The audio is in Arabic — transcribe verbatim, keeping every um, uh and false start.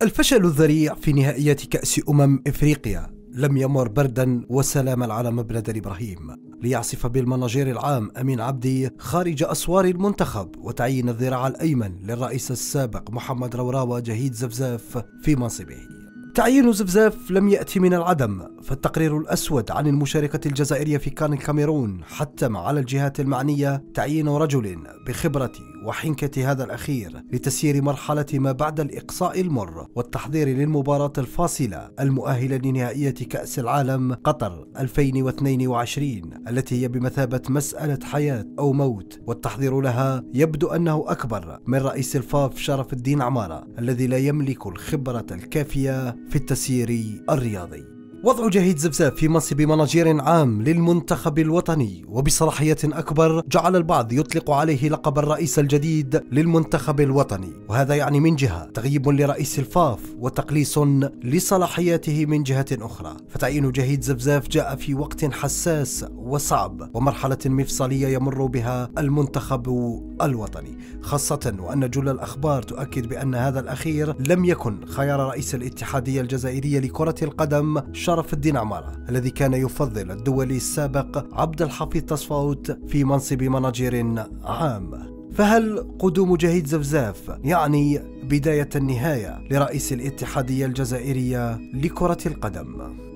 الفشل الذريع في نهائيات كأس أمم إفريقيا لم يمر بردا وسلاما على مبلد الإبراهيم ليعصف بالمناجير العام أمين عبدي خارج أسوار المنتخب وتعيين الذراع الأيمن للرئيس السابق محمد روراوة جهيد زفزاف في منصبه. تعيين زفزاف لم يأتي من العدم، فالتقرير الأسود عن المشاركة الجزائرية في كان الكاميرون حتم على الجهات المعنية تعيين رجل بخبرة وحنكة هذا الأخير لتسيير مرحلة ما بعد الإقصاء المر والتحضير للمباراة الفاصلة المؤهلة لنهائية كأس العالم قطر ألفين واثنين وعشرين التي هي بمثابة مسألة حياة أو موت، والتحضير لها يبدو أنه أكبر من رئيس الفاف شرف الدين عمارة الذي لا يملك الخبرة الكافية في التسيير الرياضي. وضع جهيد زفزاف في منصب مناجير عام للمنتخب الوطني وبصلاحية أكبر جعل البعض يطلق عليه لقب الرئيس الجديد للمنتخب الوطني، وهذا يعني من جهة تغييب لرئيس الفاف وتقليص لصلاحياته من جهة أخرى. فتعيين جهيد زفزاف جاء في وقت حساس وصعب ومرحلة مفصلية يمر بها المنتخب الوطني، خاصة وأن جل الأخبار تؤكد بأن هذا الأخير لم يكن خيار رئيس الاتحادية الجزائرية لكرة القدم شرف الدين عمارة الذي كان يفضل الدولي السابق عبد الحفيظ تصفوت في منصب مناجير عام. فهل قدوم جهيد زفزاف يعني بداية النهاية لرئيس الاتحادية الجزائرية لكرة القدم؟